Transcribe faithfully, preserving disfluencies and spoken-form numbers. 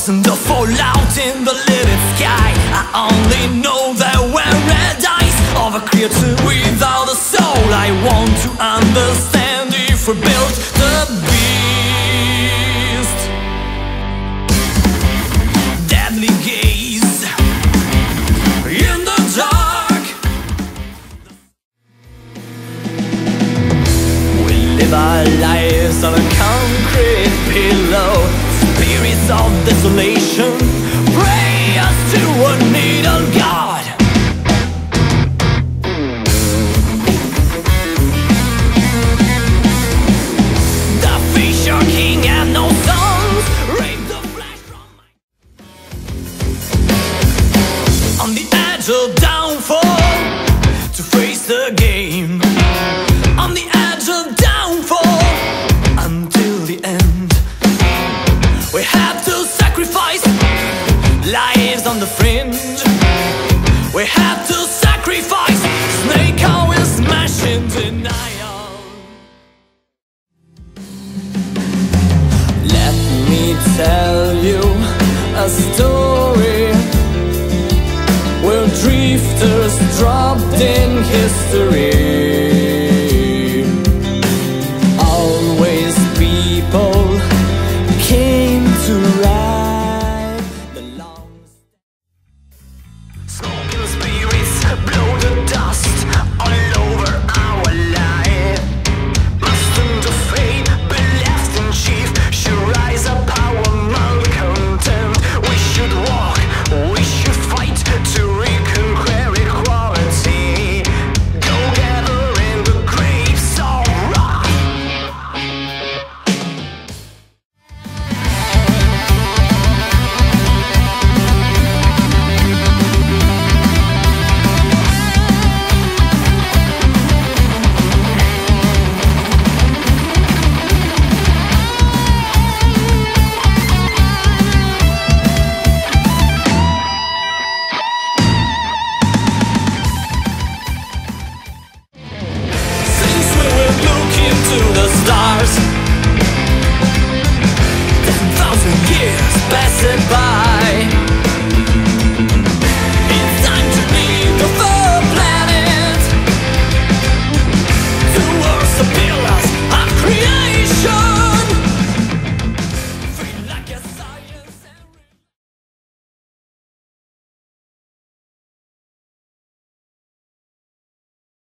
wasn't the fallout in the livid sky. I only know there were red eyes of a creature without a soul. I want to understand if we built the beast. Deadly gaze in the dark. We live our lives on a concrete pillow. Spirits of desolation pray us to a needle god. The Fisher King had no sons. Rape the flesh from my... On the edge of downfall, to face the game. On the edge of downfall, until the end. We have to sacrifice lives on the fringe. We have to sacrifice snake oil will smash in denial. Let me tell you a story where drifters dropped in history.